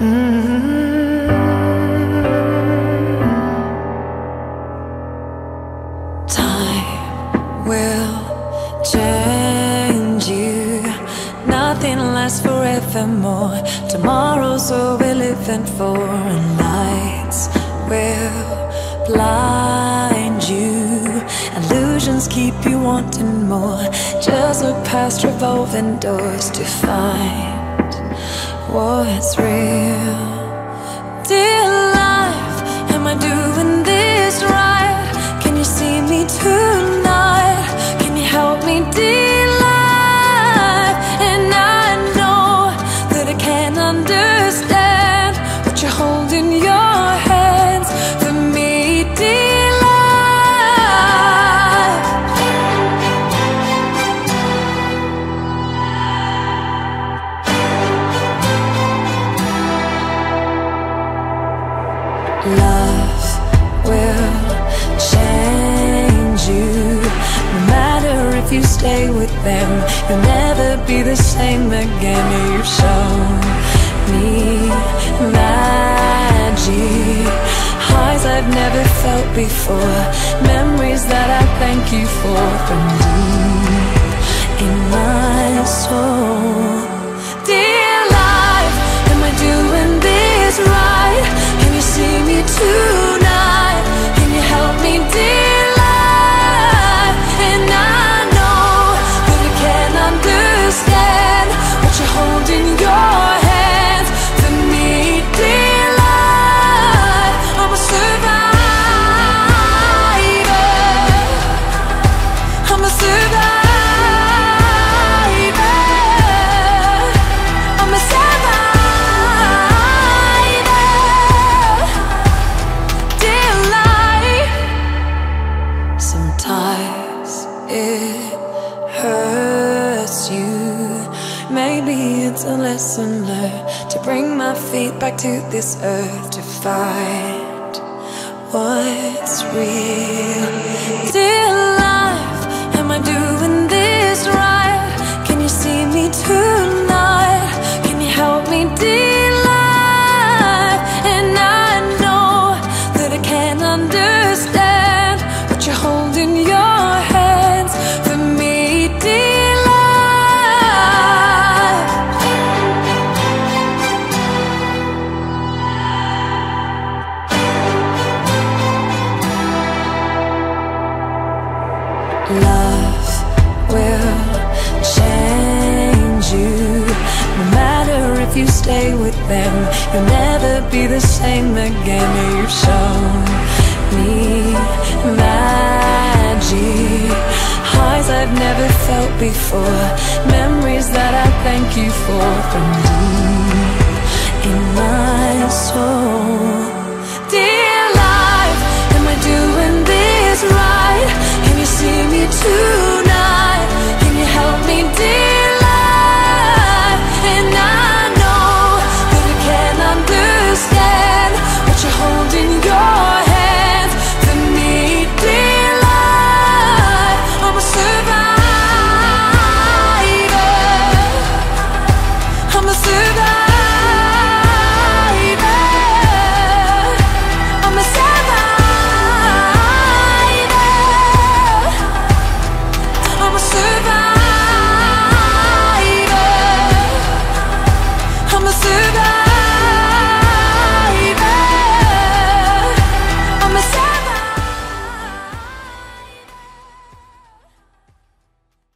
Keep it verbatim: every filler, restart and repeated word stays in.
Time will change you. Nothing lasts forevermore. Tomorrow's all we're living for, and lights will blind you. Illusions keep you wanting more. Just look past revolving doors to find what's real. Dear life, am I doing this right? Can you see me tonight? Can you help me, dear life? And I know that I can't understand what you're holding in your hands for me, dear life. Love will change you. No matter if you stay with them, you'll never be the same again. You've shown me magic, highs I've never felt before, memories that I thank you for from deep in my soul. Dear life, am I doing this right? Can you see me tonight? Can you help me, dear life? And I know that I can't understand what you're holding in your hands for me, dear life. I'm a survivor. I'm a survivor. I'm a survivor. Sometimes it hurts you. Maybe it's a lesson learned to bring my feet back to this earth to find what's real. Dear life, am I doing this right? Can you see me tonight? Can you help me, dear life? And I know that I can't understand what you're holding in your hands for me, dear life. Love will change you. No matter if you stay with them, you'll never be the same again. You've shown me magic, highs I've never felt before, memories that I thank you for from deep in my soul. Dear life, am I doing this right? Can you see me tonight? Can you help me, dear life? And I know that I can't understand what you're holding in your hands for me, dear life. I'm a survivor. I'm a survivor. I'm a survivor. I'm a survivor. I'm a survivor.